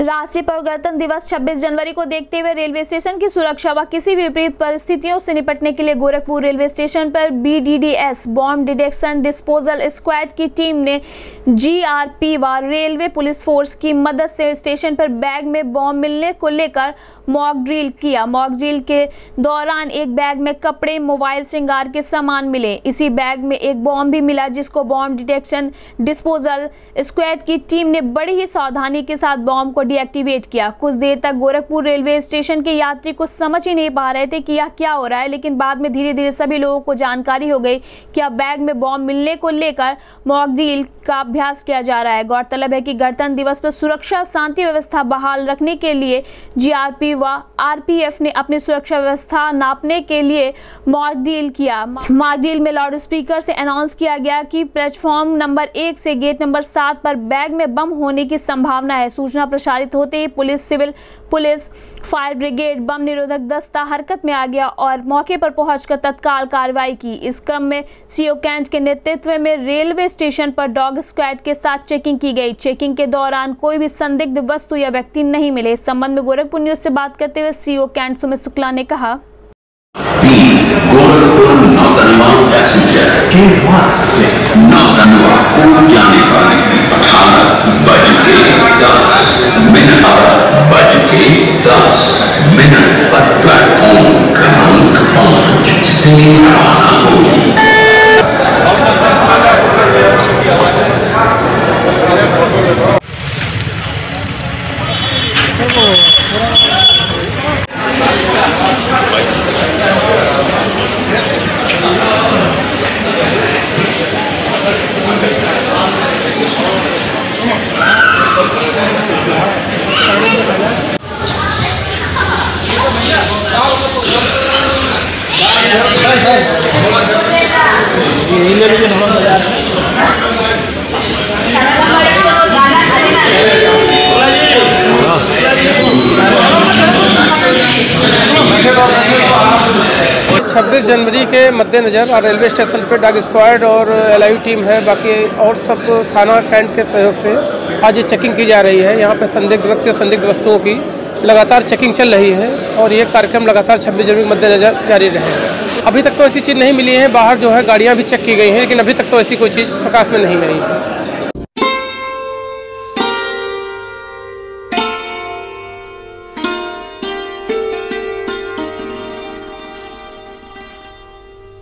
राष्ट्रीय प्रगणतंत्र दिवस 26 जनवरी को देखते हुए रेलवे स्टेशन की सुरक्षा व किसी भी विपरीत परिस्थितियों से निपटने के लिए गोरखपुर रेलवे स्टेशन पर BDDS bomb detection disposal squad की टीम ने GRP व रेलवे पुलिस फोर्स की मदद से स्टेशन पर बैग में बॉम्ब मिलने को लेकर मॉक ड्रिल किया। मॉक ड्रिल के दौरान एक बैग में कपड़े, मोबाइल, श्रृंगार के सामान मिले। इसी बैग में एक बॉम्ब भी मिला, जिसको बॉम्ब डिटेक्शन डिस्पोजल स्क्वाड की टीम ने बड़ी ही सावधानी के साथ बॉम्ब को डीएक्टिवेट किया। कुछ देर तक गोरखपुर रेलवे स्टेशन के यात्री कुछ समझ ही नहीं पा रहे थे कि यह क्या हो रहा है, लेकिन बाद में धीरे धीरे सभी लोगों को जानकारी हो गई कि अब बैग में बॉम्ब मिलने को लेकर मॉक ड्रिल का अभ्यास किया जा रहा है। गौरतलब है कि गणतंत्र दिवस पर सुरक्षा शांति व्यवस्था बहाल रखने के लिए GRP व RPF ने अपनी सुरक्षा व्यवस्था नापने के लिए मॉक ड्रिल किया। मॉक ड्रिल में लाउड स्पीकर से अनाउंस किया गया कि प्लेटफॉर्म नंबर 1 से गेट नंबर 7 पर बैग में बम होने की संभावना है। सूचना प्रसारित होते ही police, civil police, fire brigade, बम निरोधक दस्ता हरकत में आ गया और मौके पर पहुंचकर तत्काल कार्रवाई की। इस क्रम में CO कैंट के नेतृत्व में रेलवे स्टेशन पर डॉग स्क्वाड के साथ चेकिंग की गई। चेकिंग के दौरान कोई भी संदिग्ध वस्तु या व्यक्ति नहीं मिले। इस संबंध में गोरखपुर न्यूज से बात करते हुए CO कैंट सुमित शुक्ला ने कहा, गोरखपुर नौतनवा पैसेंजर के वास्ते नौतनवा को जाने वाले 18:10 पर प्लेटफॉर्म क्रमांक 5 से रवाना होगी। और 26 जनवरी के मद्देनज़र रेलवे स्टेशन पर डॉग स्क्वाड और LIV टीम है, बाकी और सब थाना कैंट के सहयोग से आज ये चेकिंग की जा रही है। यहाँ पे संदिग्ध व्यक्ति और संदिग्ध वस्तुओं की लगातार चेकिंग चल रही है और ये कार्यक्रम लगातार 26 जनवरी के मद्देनज़र जारी रहेगा। अभी तक तो ऐसी चीज़ नहीं मिली है। बाहर जो है गाड़ियाँ भी चेक की गई हैं, लेकिन अभी तक तो ऐसी कोई चीज़ प्रकाश में नहीं आई है।